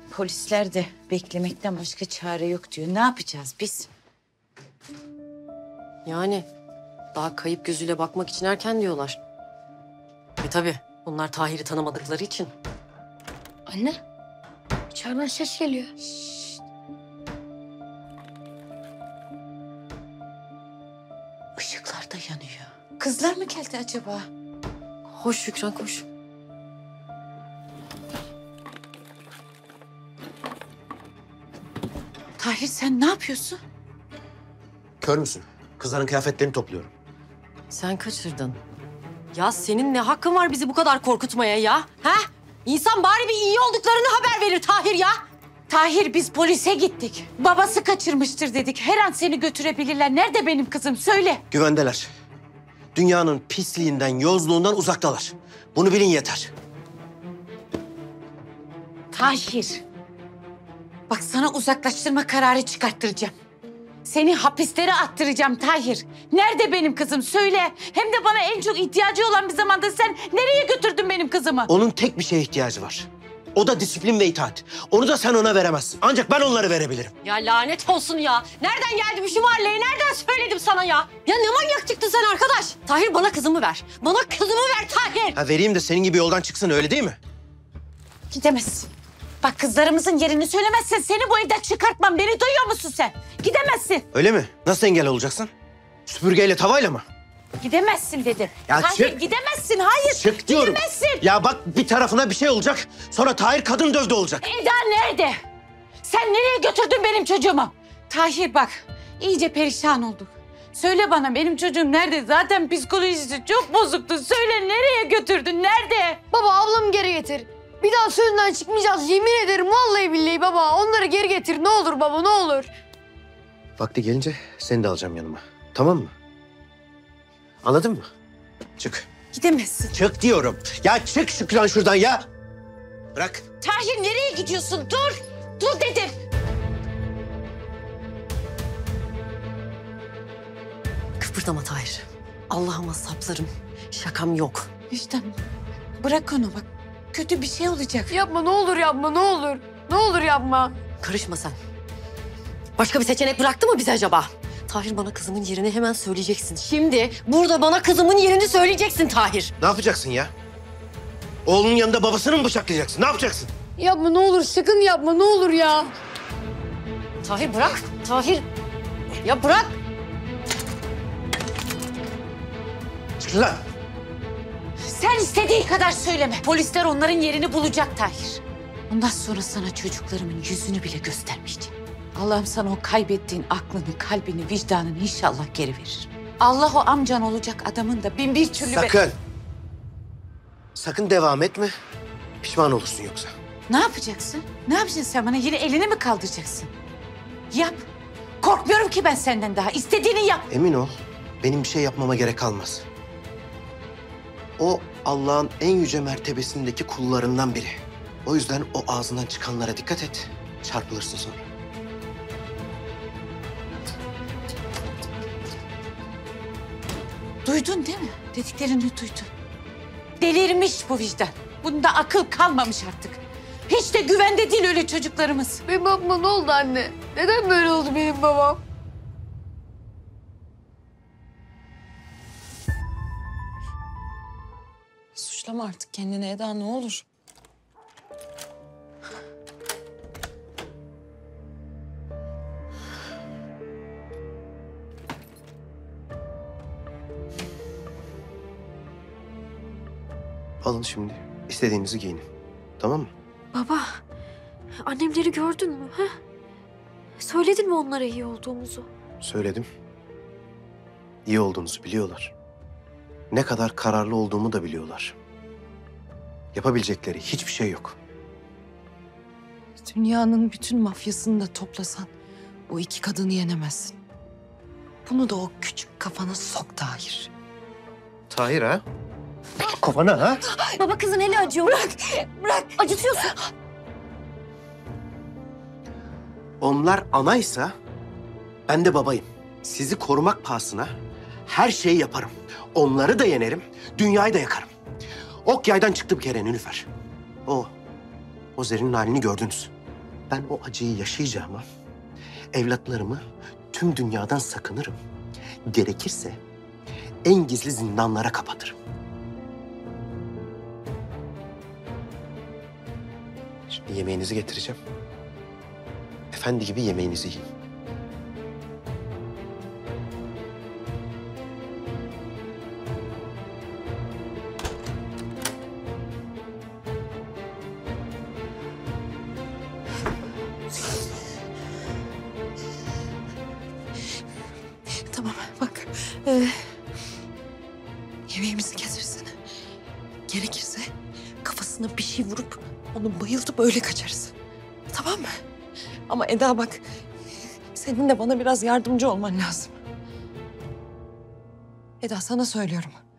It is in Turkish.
Polisler de beklemekten başka çare yok diyor. Ne yapacağız biz? Yani daha kayıp gözüyle bakmak için erken diyorlar. Tabii bunlar Tahir'i tanımadıkları için. Anne, içeriden ses geliyor. Işıklar da yanıyor. Kızlar mı geldi acaba? Koş Şükran koş. Tahir sen ne yapıyorsun? Kör müsün? Kızların kıyafetlerini topluyorum. Sen kaçırdın. Ya senin ne hakkın var bizi bu kadar korkutmaya ya? Ha? İnsan bari bir iyi olduklarını haber verir Tahir ya. Tahir biz polise gittik. Babası kaçırmıştır dedik. Her an seni götürebilirler. Nerede benim kızım? Söyle. Güvendeler. Dünyanın pisliğinden, yozluğundan uzaktalar. Bunu bilin yeter. Tahir. Bak sana uzaklaştırma kararı çıkarttıracağım. Seni hapislere attıracağım Tahir. Nerede benim kızım? Söyle. Hem de bana en çok ihtiyacı olan bir zamanda sen nereye götürdün benim kızımı? Onun tek bir şeye ihtiyacı var. O da disiplin ve itaat. Onu da sen ona veremezsin. Ancak ben onları verebilirim. Ya lanet olsun ya. Nereden geldi bu şu mahalleye? Nereden söyledim sana ya? Ya ne manyak çıktın sen arkadaş? Tahir bana kızımı ver. Bana kızımı ver Tahir. Ha, vereyim de senin gibi yoldan çıksın, öyle değil mi? Gidemezsin. Bak kızlarımızın yerini söylemezsen seni bu evden çıkartmam. Beni duyuyor musun sen? Gidemezsin. Öyle mi? Nasıl engel olacaksın? Süpürgeyle, tavayla mı? Gidemezsin dedim. Ya Tahir çık. gidemezsin. Hayır. Çık diyorum. Gidemezsin. Ya bak bir tarafına bir şey olacak. Sonra Tahir kadın dövdü olacak. Eda nerede? Sen nereye götürdün benim çocuğumu? Tahir bak, iyice perişan olduk. Söyle bana benim çocuğum nerede? Zaten psikolojisi çok bozuktu. Söyle nereye götürdün? Nerede? Baba ablamı geri getir. Bir daha sözünden çıkmayacağız. Yemin ederim vallahi billahi baba. Onları geri getir. Ne olur baba ne olur. Vakti gelince seni de alacağım yanıma. Tamam mı? Anladın mı? Çık. Gidemezsin. Çık diyorum. Ya çık Şükran şuradan ya. Bırak. Tahir nereye gidiyorsun? Dur. Dur dedim. Kıpırdama Tahir. Allah'ıma saplarım. Şakam yok. Vicdan bırak onu bak. Kötü bir şey olacak. Yapma ne olur yapma ne olur. Ne olur yapma. Karışma sen. Başka bir seçenek bıraktı mı bize acaba? Tahir bana kızımın yerini hemen söyleyeceksin. Şimdi burada bana kızımın yerini söyleyeceksin Tahir. Ne yapacaksın ya? Oğlunun yanında babasını mı bıçaklayacaksın? Ne yapacaksın? Yapma ne olur sakın yapma ne olur ya. Tahir bırak. Tahir. Ya bırak. Çık lan. Sen istediği kadar söyleme. Polisler onların yerini bulacak Tahir. Ondan sonra sana çocuklarımın yüzünü bile göstermeyeceğim. Allah'ım sana o kaybettiğin aklını, kalbini, vicdanını inşallah geri verir. Allah o amcan olacak adamın da bin bir türlü... Sakın. Sakın devam etme. Pişman olursun yoksa. Ne yapacaksın? Ne yapacaksın sen bana? Yine elini mi kaldıracaksın? Yap. Korkmuyorum ki ben senden daha. İstediğini yap. Emin ol, benim bir şey yapmama gerek kalmaz. O Allah'ın en yüce mertebesindeki kullarından biri. O yüzden o ağzından çıkanlara dikkat et. Çarpılırsın sonra. Duydun değil mi? Dediklerini duydun. Delirmiş bu vicdan. Bunda akıl kalmamış artık. Hiç de güvende değil öyle çocuklarımız. Benim babama ne oldu anne? Neden böyle oldu benim babam? Suçlama artık kendini Eda, ne olur. Alın şimdi. İstediğinizi giyinin. Tamam mı? Baba, annemleri gördün mü? Ha? Söyledin mi onlara iyi olduğumuzu? Söyledim. İyi olduğunuzu biliyorlar. Ne kadar kararlı olduğumu da biliyorlar. Yapabilecekleri hiçbir şey yok. Dünyanın bütün mafyasını da toplasan o iki kadını yenemezsin. Bunu da o küçük kafana sok Tahir. Tahir ha? Kafana ha? Baba kızın eli acıyor. Bırak. Acıtıyorsun. Onlar anaysa ben de babayım. Sizi korumak pahasına her şeyi yaparım. Onları da yenerim, dünyayı da yakarım. Ok yaydan çıktı bir kere Nilüfer. O Zerrin'in halini gördünüz. Ben o acıyı yaşayacağıma evlatlarımı tüm dünyadan sakınırım. Gerekirse en gizli zindanlara kapatırım. Şimdi yemeğinizi getireceğim. Efendi gibi yemeğinizi yiyin. Tamam bak. Yemeğimizi getirsin. Gerekirse kafasına bir şey vurup onu bayıltıp öyle kaçarız. Tamam mı? Ama Eda bak, senin de bana biraz yardımcı olman lazım. Eda sana söylüyorum.